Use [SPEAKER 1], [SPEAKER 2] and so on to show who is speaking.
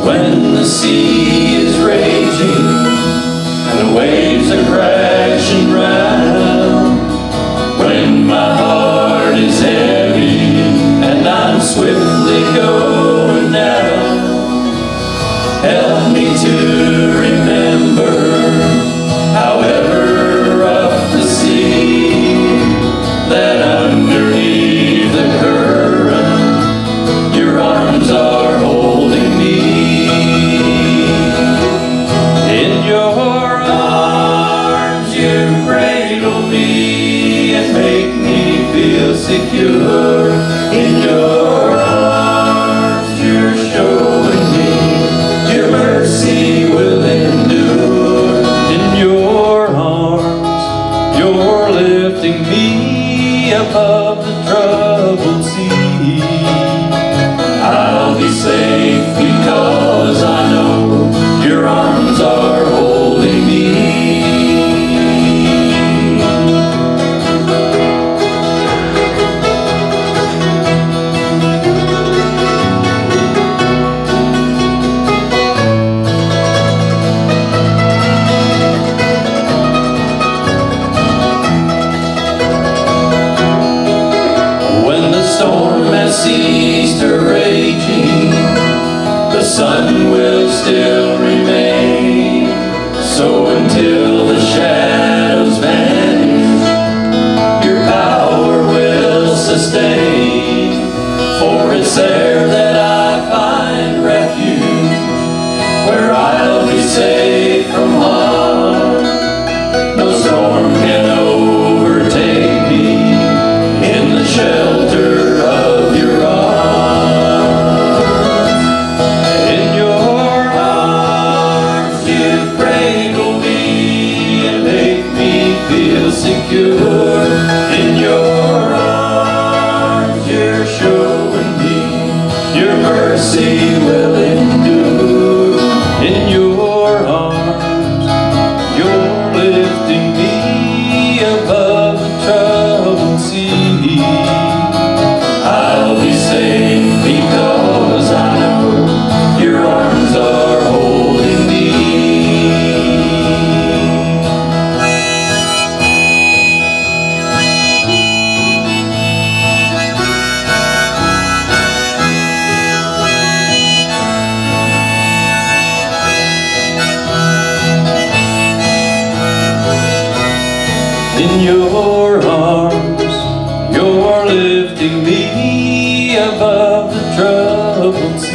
[SPEAKER 1] When the sea is raging and the waves are crashing round, when my heart is heavy and I'm swiftly going down, help me to remember, however rough the sea, that underneath the current your arms are holding me. In your arms you cradle me and make me feel secure. In your arms you're showing me your mercy will endure. In your arms you're lifting me above the troubled sea. I'll be safe because I know your arms are holding me. When the storm has ceased her raging, the sun will still remain. So until the shadows vanish, your power will sustain. For it's there that I find refuge, where I'll be safe from harm. No storm can overtake me in the shelter of your arms. In your arms you cradle me and make me feel secure. In your arms you're showing me your mercy will endure. In your arms you're lifting me above the troubled sea. I'll be safe because I know your arms are holding me. In your arms you're lifting me above the troubled sea.